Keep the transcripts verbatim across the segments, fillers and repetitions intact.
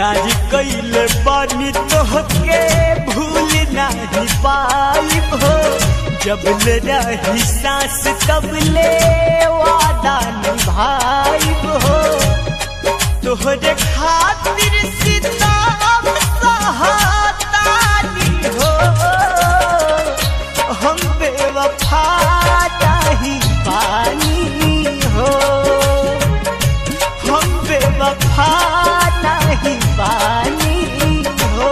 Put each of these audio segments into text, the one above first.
प्यार कइले बानी तोहके भूल नहीं पाइब हो। जब ले रही सांस तब ले वादा निभाइब हो। तोहरे खातिर सितम सहातानी हो। हम बेवफा नहीं पानी हो। हम बेवफा नहीं पानी हो।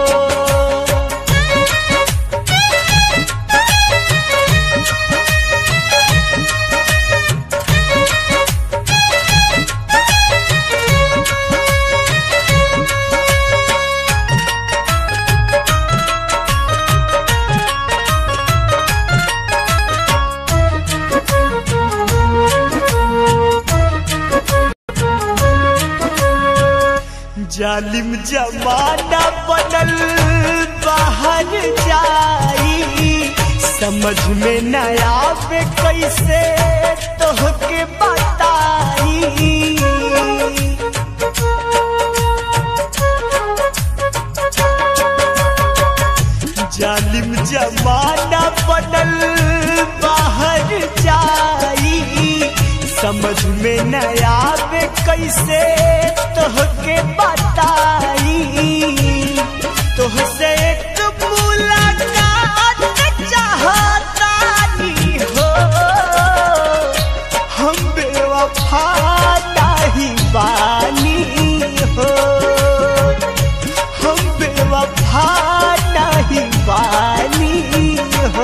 जालिम जमाना बनल बाहर जाई। समझ में न आवे कैसे तोहके बताई। जालिम जमाना बनल बाहर जाई। समझ में न आवे कैसे तोहके बताई। तोहसे एक मुलाकात चाहतानी हो। हम बेवफा नहीं बानी हो। हम बेवफा नहीं बानी हो।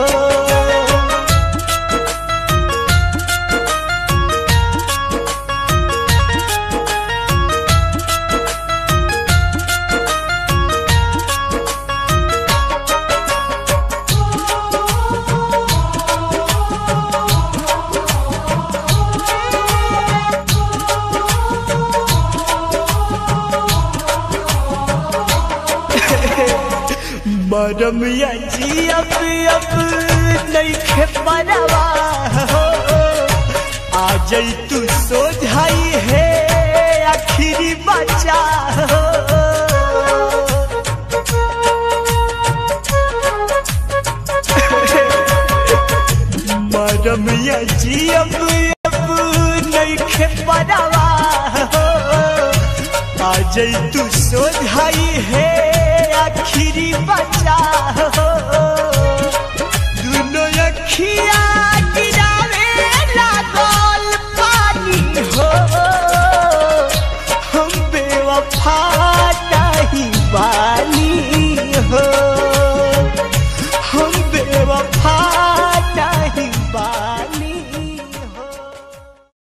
मरम या जियब अब नहीं खे परवाह हो। आ जाई तू सोझाई है आखिरी बचा हो। मरम या जियब अब नहीं खे परवाह हो। आ जाई तू सोझाई है